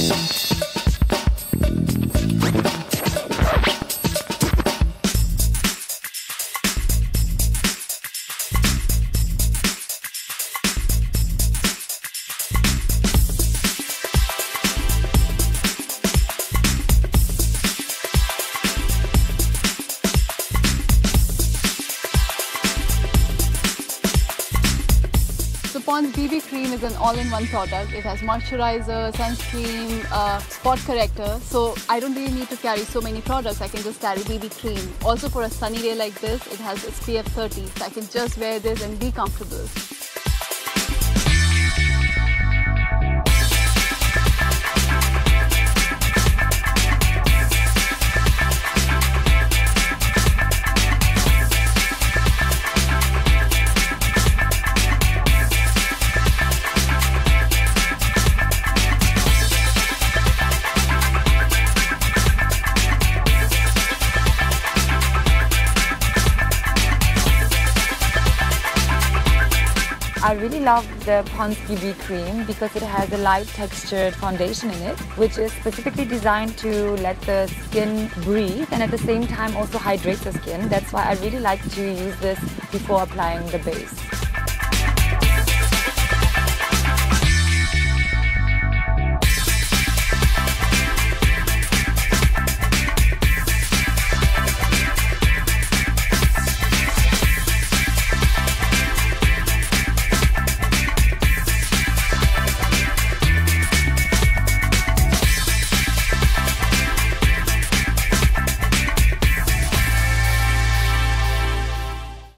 Pond's BB Cream is an all-in-one product. It has moisturizer, sunscreen, spot corrector. So I don't really need to carry so many products. I can just carry BB Cream. Also for a sunny day like this, it has SPF 30. So I can just wear this and be comfortable. I really love the Pond's BB Cream because it has a light textured foundation in it, which is specifically designed to let the skin breathe and at the same time also hydrates the skin. That's why I really like to use this before applying the base.